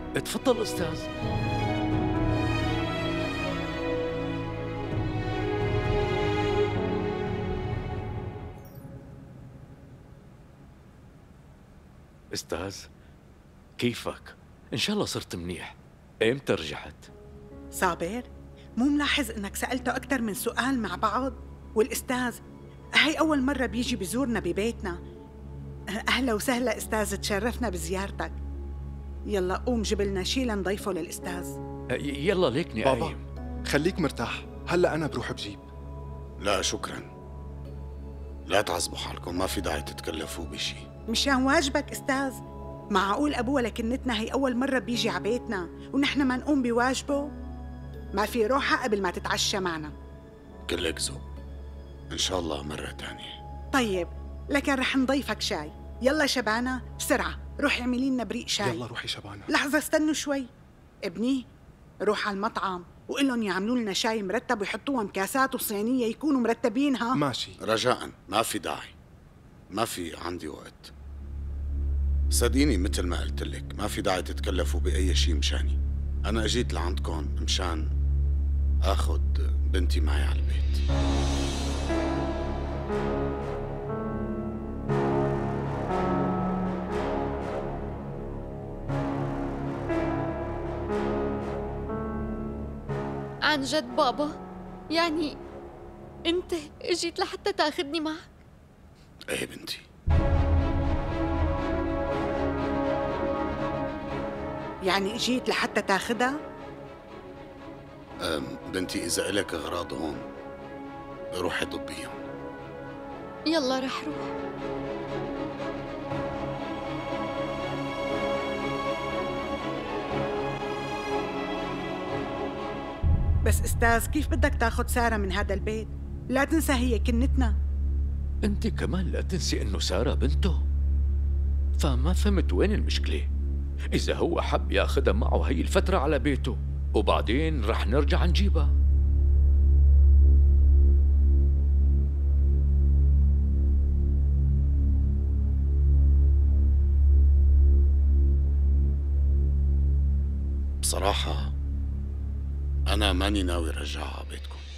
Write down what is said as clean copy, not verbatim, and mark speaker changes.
Speaker 1: اتفضل أستاذ. أستاذ، كيفك؟ إن شاء الله صرت منيح. إمتى رجعت؟
Speaker 2: صابر، مو ملاحظ إنك سألته أكثر من سؤال مع بعض؟ والأستاذ هاي أول مرة بيجي بزورنا ببيتنا. أهلا وسهلا أستاذ، تشرفنا بزيارتك. يلا قوم جيب لنا شي لنضيفه للأستاذ.
Speaker 1: يلا ليكني
Speaker 3: بابا
Speaker 1: قايم.
Speaker 3: خليك مرتاح، هلا أنا بروح بجيب.
Speaker 4: لا شكرا، لا تعذبوا حالكم، ما في داعي تتكلفوا بشي.
Speaker 2: مشان واجبك أستاذ. معقول أبوه لكنتنا هي أول مرة بيجي عبيتنا ونحن ما نقوم بواجبه؟ ما في روحة قبل ما تتعشى معنا.
Speaker 4: كلك ذوق، إن شاء الله مرة تانية.
Speaker 2: طيب، لكن رح نضيفك شاي. يلا شبانة بسرعة روحي اعملي لنا بريق شاي.
Speaker 3: يلا روحي شبانة.
Speaker 2: لحظة استنوا شوي. ابني روح على المطعم وقول لهم يعملوا لنا شاي مرتب ويحطوها بكاسات وصينية يكونوا مرتبينها.
Speaker 3: ماشي.
Speaker 4: رجاء ما في داعي، ما في عندي وقت. صدقيني مثل ما قلت لك، ما في داعي تتكلفوا بأي شيء مشاني. أنا أجيت لعندكم مشان آخذ بنتي معي على البيت.
Speaker 5: عن جد بابا؟ يعني انت اجيت لحتى تاخذني معك؟
Speaker 4: ايه بنتي.
Speaker 2: يعني اجيت لحتى تاخدها؟
Speaker 4: بنتي إذا إلك أغراض هون روحي ضبيهم.
Speaker 5: يلا رح روح.
Speaker 2: بس أستاذ كيف بدك تاخد سارة من هذا البيت؟ لا تنسى هي كنتنا.
Speaker 1: أنت كمان لا تنسي إنه سارة بنته. فما فهمت وين المشكلة. إذا هو حب ياخدها معه هي الفترة على بيته وبعدين رح نرجع نجيبها.
Speaker 4: بصراحة أنا ماني ناوي رجعها على بيتكم.